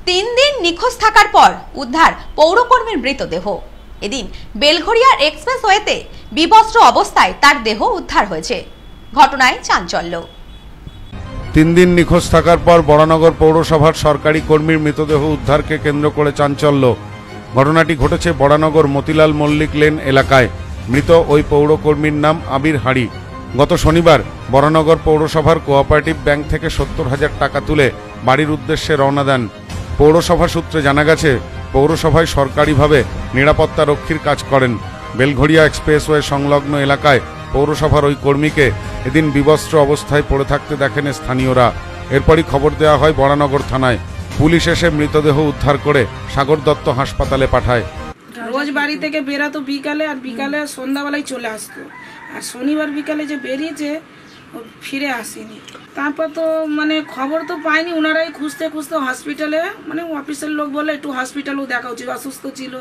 3 দিন নিখোঁজ থাকার পর উদ্ধার পৌরকর্মীর মৃতদেহ। এদিন বেলঘড়িয়ার এক্সপ্রেসওয়েতে বিবস্ত্র অবস্থায় তার দেহ উদ্ধার হয়েছে। ঘটনায় চাঞ্চল্য। 3 দিন নিখোঁজ থাকার পর বরানগর পৌরসভার সরকারি কর্মীর মৃতদেহ উদ্ধারকে কেন্দ্র করে চাঞ্চল্য। ঘটনাটি ঘটেছে বরানগর মতিলাল মল্লিক লেন এলাকায়। মৃত ওই পৌরকর্মীর নাম আবির হাড়ি। গত শনিবার বরানগর পৌরসভার কোঅপারেটিভ ব্যাংক থেকে 70,000 টাকা তুলে বাড়ির উদ্দেশ্যে রওনা দেন। পৌরসভা সূত্রে জানা গেছে, পৌরসভায় সরকারিভাবে নিরাপত্তা রক্ষীর কাজ করেন। বেলঘড়িয়া এক্সপ্রেসওয়ে সংলগ্ন এলাকায় পৌরসভার ওই কর্মীকে এদিন বিবস্ত্র অবস্থায় পড়ে থাকতে দেখেন স্থানীয়রা। এরপরই খবর দেওয়া হয় বরানগর থানায়। পুলিশ এসে মৃতদেহ উদ্ধার করে সাগর দত্ত হাসপাতালে পাঠায়। রোজ বাড়ি থেকে বেরাতো বিকালে, আর বিকালে সন্ধ্যাবেলায় চলে আসতো। আর শনিবার বিকালে যে বেরিয়েছে ফিরে আসেনি। তারপর তো খবর তো পাইনি, ওনারাই খুঁজতে খুঁজতে হসপিটালে অফিসের লোক বলে একটু হসপিটালেও দেখা উচিত, অসুস্থ ছিল।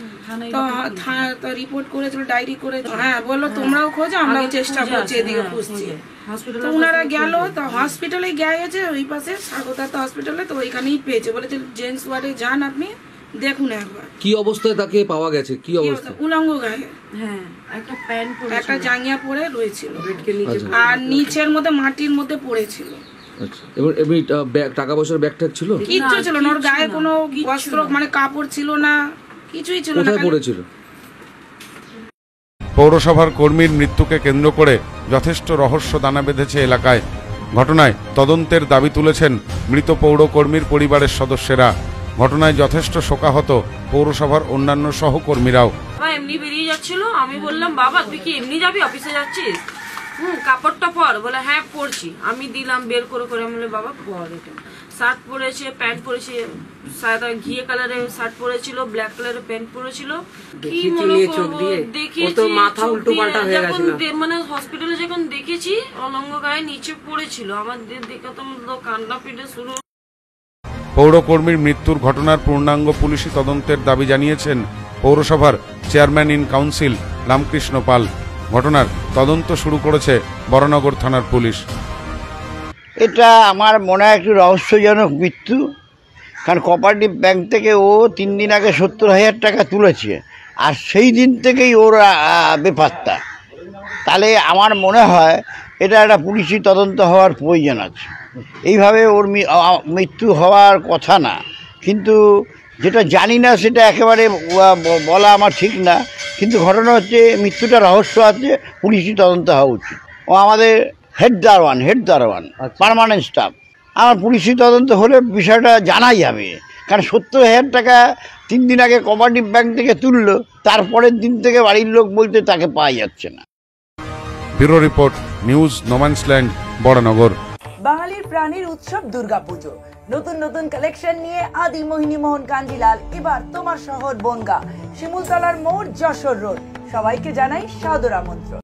তো রিপোর্ট করেছিল, ডায়েরি করে, হ্যাঁ বললো তোমরাও খোঁজো, আমরাও চেষ্টা করছি, এদিকে খুঁজছি। তো ওনারা গেল, তো হসপিটালে গিয়েছে ওই পাশে স্বাগতার্থ হসপিটালে, তো ওইখানেই পেয়েছে। বলেছে জেন্টস ওয়ার্ডে যান, আপনি দেখুন একবার কি অবস্থায় তাকে পাওয়া গেছে। কি অবস্থা? উলঙ্গ গায়ে, হ্যাঁ, একটা প্যান্ট পরে, একটা জাঙ্গিয়া পরে রয়েছিল, আর নিচের মধ্যে মাটির মধ্যে পড়েছিল। আচ্ছা, এবার এমনি টাকা পয়সার ব্যাগ ট্যাগ ছিল? কিচ্ছু ছিল না, ওর গায়ে কোনো বস্ত্র কাপড় ছিল না, কিছুই ছিল না। কোথায় পড়েছিল? পৌরসভার কর্মীর মৃত্যুকে কেন্দ্র করে যথেষ্ট রহস্য দানা বেঁধেছে এলাকায়। ঘটনায় তদন্তের দাবি তুলেছেন মৃত পৌরকর্মীর পরিবারের সদস্যরা। ঘটনায় যথেষ্ট শোকাহত পৌরসভার অন্যান্য সহকর্মীরাও। এমনি বেরিয়ে যাচ্ছিল, আমি বললাম বাবা তুই কি এমনি যাবি, অফিসে যাচ্ছিস? কাপড়টা পর। বলে হ্যাঁ পরছি। আমি দিলাম বের করে করে, আমি বলে বাবা পর। এটা শার্ট পরেছে, প্যান্ট পরেছে, সাদা ঘিয়ে কালারের শার্ট পরেছিল, ব্ল্যাক কালারের প্যান্ট পরেছিল। কি মনে করবো, দেখেছি মাথা উল্টো পাল্টা হয়ে গেছিল। হসপিটালে যখন দেখেছি অলঙ্গ গায়ে নিচে পড়েছিল, আমাদের দেখে তো কান্না পিটে শুরু। পৌরকর্মীর মৃত্যুর ঘটনার পূর্ণাঙ্গ পুলিশি তদন্তের দাবি জানিয়েছেন পৌরসভার chairman in council Ramkrishna Pal. ঘটনার তদন্ত শুরু করেছে বরানগর থানার পুলিশ। এটা আমার মনে হয় একটু রহস্যজনক মৃত্যু, কারণ কোঅপারেটিভ ব্যাংক থেকে ও 3 দিন আগে 70,000 টাকা তুলেছে, আর সেই দিন থেকেই ওর বেপাত্তা। তাহলে আমার মনে হয় এটা একটা পুলিশি তদন্ত হওয়ার প্রয়োজন আছে। এইভাবে ওর মৃত্যু হওয়ার কথা না, কিন্তু যেটা জানি না সেটা একেবারে বলা আমার ঠিক না। কিন্তু ঘটনা হচ্ছে মৃত্যুটা রহস্য আছে, পুলিশি তদন্ত হওয়া উচিত। ও আমাদের হেড দারোয়ান পার্মানেন্ট স্টাফ। আমার পুলিশি তদন্ত হলে বিষয়টা জানা যাবে, কারণ 70,000 টাকা 3 দিন আগে কোঅপারেটিভ ব্যাংক থেকে তুললো, তারপরের দিন থেকে বাড়ির লোক বলতে তাকে পাওয়া যাচ্ছে না। Bureau report, news no man's land, Baranagar. বাঙালির প্রাণীর উৎসব দুর্গাপুজো। নতুন নতুন কালেকশন নিয়ে আদি মোহিনী মোহন কাঞ্জিলাল এবার তোমার শহর বনগাঁ, শিমুলতলার মোড়, যশোর রোড। সবাইকে জানাই সাদর আমন্ত্রণ।